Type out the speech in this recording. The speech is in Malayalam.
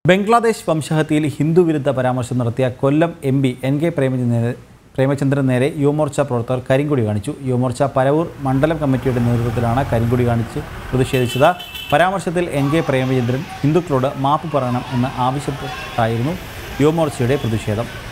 ബംഗ്ലാദേശ് വംശഹത്യയിൽ ഹിന്ദുവിരുദ്ധ പരാമർശം നടത്തിയ കൊല്ലം എംപി എൻ.കെ. പ്രേമചന്ദ്രന് നേരെ യുവമോർച്ച പ്രവർത്തകർ കരിങ്കൊടി കാണിച്ചു. യുവമോർച്ച പരവൂർ മണ്ഡലം കമ്മിറ്റിയുടെ നേതൃത്വത്തിലാണ് കരിങ്കൊടി കാണിച്ച് പ്രതിഷേധിച്ചത്. പരാമർശത്തിൽ എൻ.കെ. പ്രേമചന്ദ്രൻ ഹിന്ദുക്കളോട് മാപ്പ് പറയണം എന്ന് ആവശ്യപ്പെട്ടായിരുന്നു യുവമോർച്ചയുടെ പ്രതിഷേധം.